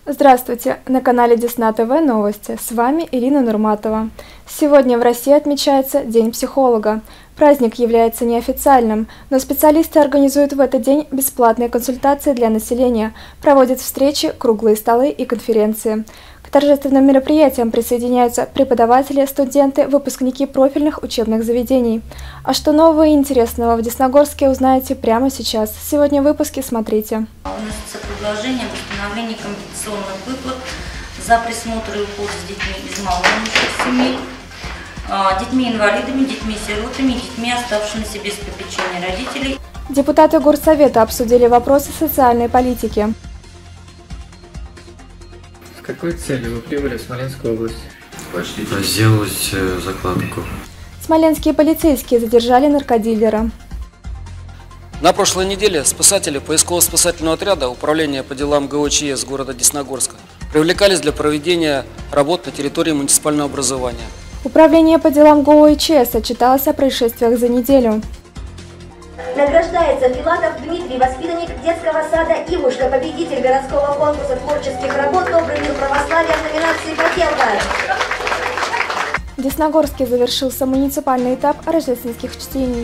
Здравствуйте! На канале Десна ТВ новости. С вами Ирина Нурматова. Сегодня в России отмечается День психолога. Праздник является неофициальным, но специалисты организуют в этот день бесплатные консультации для населения, проводят встречи, круглые столы и конференции. К торжественным мероприятиям присоединяются преподаватели, студенты, выпускники профильных учебных заведений. А что нового и интересного в Десногорске, узнаете прямо сейчас. Сегодня в выпуске смотрите. Вносится предложение об установлении компенсационных выплат за присмотр и уход с детьми из малоимущих семей, детьми-инвалидами, детьми-сиротами, детьми, оставшимися без попечения родителей. Депутаты Горсовета обсудили вопросы социальной политики. С какой целью вы прибыли в Смоленскую область? Сделать закладку. Смоленские полицейские задержали наркодилера. На прошлой неделе спасатели поисково-спасательного отряда Управления по делам ГОЧС города Десногорска привлекались для проведения работ на территории муниципального образования. Управление по делам ГОЧС отчиталось о происшествиях за неделю. Награждается Филатов Дмитрий, воспитанник детского сада «Ивушка», победитель городского конкурса творческих работ «Добрый мир православия» в номинации «Поделка». В Десногорске завершился муниципальный этап рождественских чтений.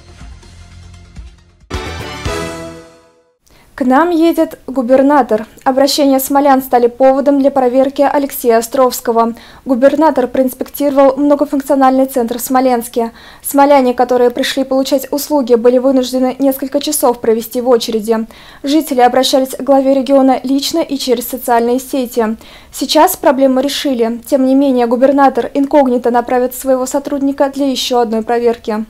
К нам едет губернатор. Обращения смолян стали поводом для проверки Алексея Островского. Губернатор проинспектировал многофункциональный центр в Смоленске. Смоляне, которые пришли получать услуги, были вынуждены несколько часов провести в очереди. Жители обращались к главе региона лично и через социальные сети. Сейчас проблему решили. Тем не менее, губернатор инкогнито направит своего сотрудника для еще одной проверки.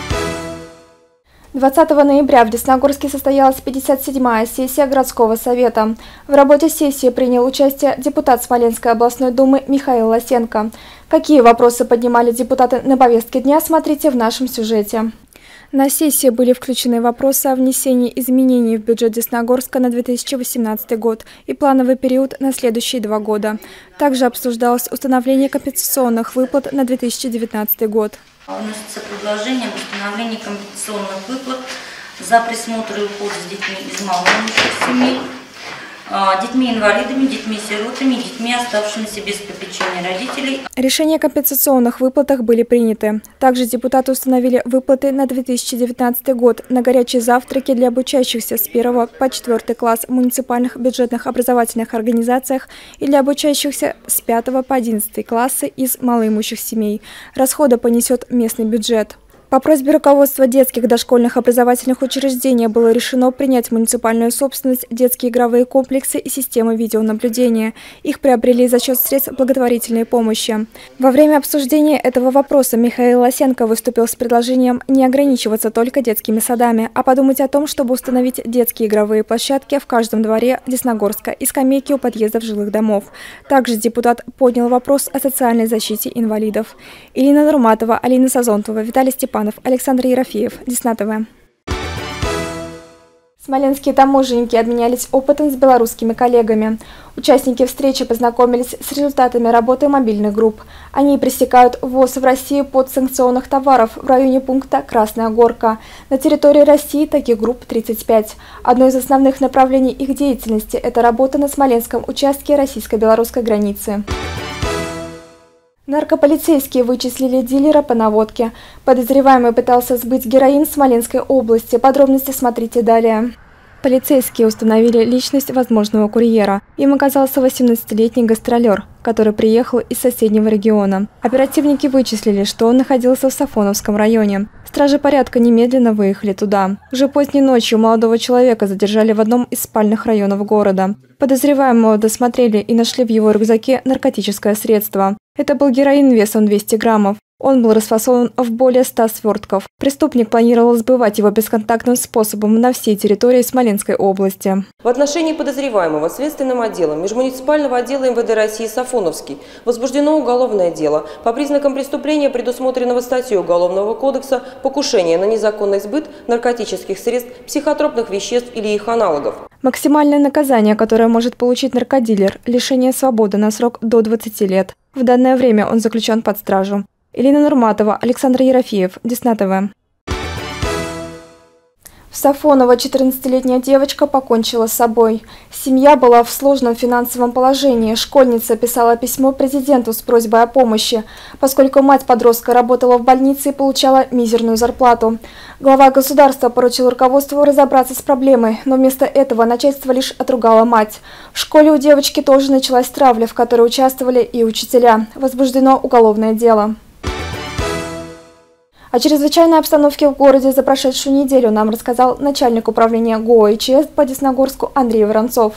20 ноября в Десногорске состоялась 57-я сессия городского совета. В работе сессии принял участие депутат Смоленской областной думы Михаил Лосенко. Какие вопросы поднимали депутаты на повестке дня, смотрите в нашем сюжете. На сессии были включены вопросы о внесении изменений в бюджет Десногорска на 2018 год и плановый период на следующие 2 года. Также обсуждалось установление компенсационных выплат на 2019 год. Вносится предложение об установлении компенсационных выплат за присмотр и уход с детьми из малоимущих семей, детьми-инвалидами, детьми-сиротами, детьми, оставшимися без попечения родителей. Решения о компенсационных выплатах были приняты. Также депутаты установили выплаты на 2019 год на горячие завтраки для обучающихся с 1 по 4 класс в муниципальных бюджетных образовательных организациях и для обучающихся с 5 по 11 классы из малоимущих семей. Расходы понесет местный бюджет. По просьбе руководства детских дошкольных образовательных учреждений было решено принять в муниципальную собственность детские игровые комплексы и системы видеонаблюдения. Их приобрели за счет средств благотворительной помощи. Во время обсуждения этого вопроса Михаил Лосенко выступил с предложением не ограничиваться только детскими садами, а подумать о том, чтобы установить детские игровые площадки в каждом дворе Десногорска и скамейки у подъездов жилых домов. Также депутат поднял вопрос о социальной защите инвалидов. Ирина Нурматова, Алина Сазонтова, Виталий Степанов, Александр Ерофеев, Десна ТВ. Смоленские таможенники обменялись опытом с белорусскими коллегами. Участники встречи познакомились с результатами работы мобильных групп. Они пресекают ввоз в Россию подсанкционных товаров в районе пункта Красная Горка. На территории России таких групп 35. Одно из основных направлений их деятельности – это работа на Смоленском участке российско-белорусской границы. Наркополицейские вычислили дилера по наводке. Подозреваемый пытался сбыть героин в Смоленской области. Подробности смотрите далее. Полицейские установили личность возможного курьера. Им оказался 18-летний гастролер, который приехал из соседнего региона. Оперативники вычислили, что он находился в Сафоновском районе. Стражи порядка немедленно выехали туда. Уже поздней ночью молодого человека задержали в одном из спальных районов города. Подозреваемого досмотрели и нашли в его рюкзаке наркотическое средство. Это был героин весом 200 граммов. Он был расфасован в более 100 свертков. Преступник планировал сбывать его бесконтактным способом на всей территории Смоленской области. В отношении подозреваемого Следственным отделом Межмуниципального отдела МВД России Сафоновский возбуждено уголовное дело по признакам преступления, предусмотренного статьей Уголовного кодекса «Покушение на незаконный сбыт наркотических средств, психотропных веществ или их аналогов». Максимальное наказание, которое может получить наркодилер – лишение свободы на срок до 20 лет. В данное время он заключен под стражу. Ирина Нурматова, Александр Ерофеев, Десна ТВ. В В Сафоново 14-летняя девочка покончила с собой. Семья была в сложном финансовом положении. Школьница писала письмо президенту с просьбой о помощи, поскольку мать подростка работала в больнице и получала мизерную зарплату. Глава государства поручил руководству разобраться с проблемой, но вместо этого начальство лишь отругало мать. В школе у девочки тоже началась травля, в которой участвовали и учителя. Возбуждено уголовное дело. О чрезвычайной обстановке в городе за прошедшую неделю нам рассказал начальник управления ГО-ИЧС по Десногорску Андрей Воронцов.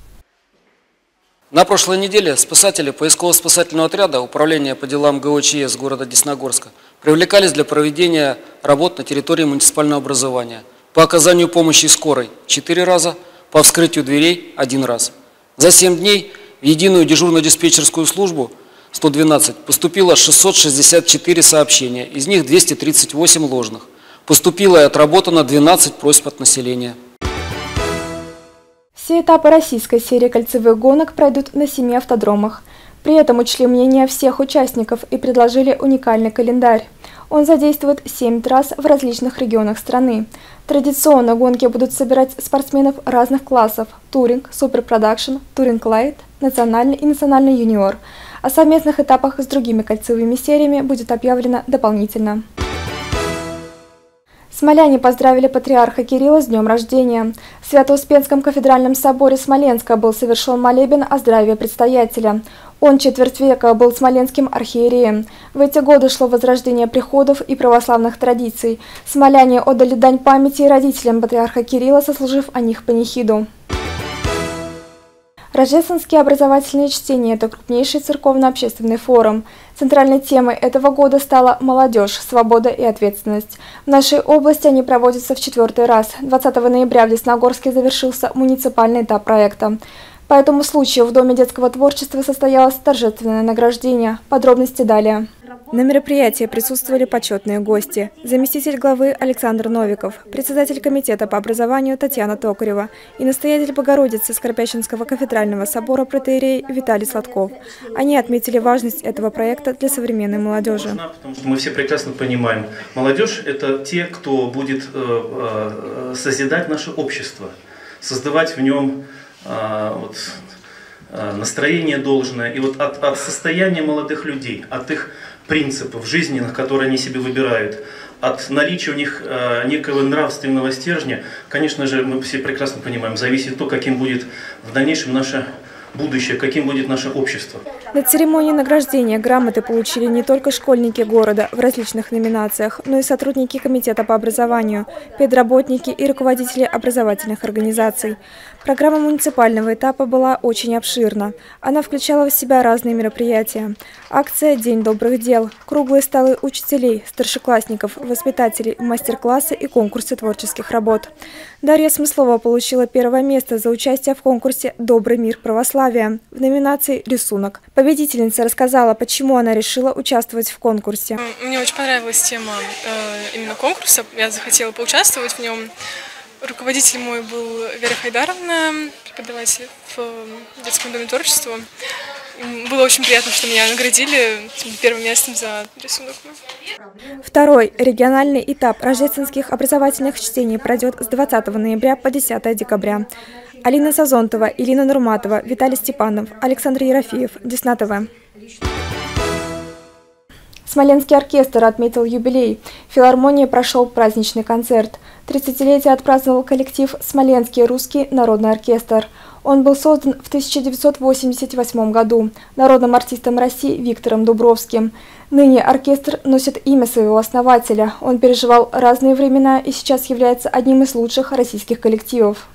На прошлой неделе спасатели поисково-спасательного отряда Управления по делам ГО-ИЧС города Десногорска привлекались для проведения работ на территории муниципального образования. По оказанию помощи скорой – 4 раза, по вскрытию дверей – 1 раз. За 7 дней в единую дежурно-диспетчерскую службу 112 поступило 664 сообщения, из них 238 ложных. Поступило и отработано 12 просьб от населения. Все этапы российской серии кольцевых гонок пройдут на 7 автодромах. При этом учли мнения всех участников и предложили уникальный календарь. Он задействует 7 трасс в различных регионах страны. Традиционно гонки будут собирать спортсменов разных классов – туринг, суперпродакшн, туринг-лайт, национальный и национальный юниор. О совместных этапах с другими кольцевыми сериями будет объявлено дополнительно. Смоляне поздравили патриарха Кирилла с днем рождения. В Свято-Успенском кафедральном соборе Смоленска был совершен молебен о здравии предстоятеля. Он четверть века был смоленским архиереем. В эти годы шло возрождение приходов и православных традиций. Смоляне отдали дань памяти родителям патриарха Кирилла, сослужив о них панихиду. Рождественские образовательные чтения – это крупнейший церковно-общественный форум. Центральной темой этого года стала молодежь, свобода и ответственность. В нашей области они проводятся в 4-й раз. 20 ноября в Десногорске завершился муниципальный этап проекта. По этому случаю в Доме детского творчества состоялось торжественное награждение. Подробности далее. На мероприятии присутствовали почетные гости. Заместитель главы Александр Новиков, председатель комитета по образованию Татьяна Токарева и настоятель Богородицы Скоропящинского кафедрального собора протоиерей Виталий Сладков. Они отметили важность этого проекта для современной молодежи. Потому что мы все прекрасно понимаем, молодежь – это те, кто будет созидать наше общество, создавать в нем настроение должное. И вот от состояния молодых людей, от их принципов жизненных, которые они себе выбирают, от наличия у них некого нравственного стержня, конечно же, мы все прекрасно понимаем, зависит то, каким будет в дальнейшем наше будущее, каким будет наше общество. На церемонии награждения грамоты получили не только школьники города в различных номинациях, но и сотрудники комитета по образованию, педработники и руководители образовательных организаций. Программа муниципального этапа была очень обширна. Она включала в себя разные мероприятия. Акция «День добрых дел», круглые столы учителей, старшеклассников, воспитателей, мастер-классы и конкурсы творческих работ. Дарья Смыслова получила 1-е место за участие в конкурсе «Добрый мир православия» в номинации «Рисунок». Победительница рассказала, почему она решила участвовать в конкурсе. Мне очень понравилась тема именно конкурса, я захотела поучаствовать в нем. Руководитель мой был Вера Хайдаровна, преподаватель в детском доме творчества. Было очень приятно, что меня наградили 1-м местом за рисунок. 2-й региональный этап рождественских образовательных чтений пройдет с 20 ноября по 10 декабря. Алина Сазонтова, Илина Нурматова, Виталий Степанов, Александр Ерофеев, Десна ТВ. Смоленский оркестр отметил юбилей. В филармонии прошел праздничный концерт. 30-летие отпраздновал коллектив «Смоленский русский народный оркестр». Он был создан в 1988 году народным артистом России Виктором Дубровским. Ныне оркестр носит имя своего основателя. Он переживал разные времена и сейчас является одним из лучших российских коллективов.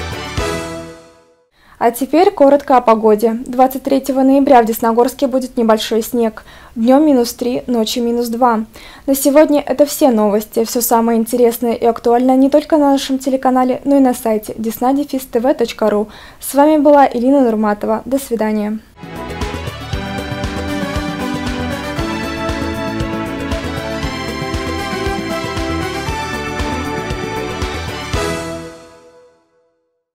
А теперь коротко о погоде. 23 ноября в Десногорске будет небольшой снег. Днем -3, ночью -2. На сегодня это все новости. Все самое интересное и актуальное не только на нашем телеканале, но и на сайте desna-tv.ru. С вами была Илина Нурматова. До свидания.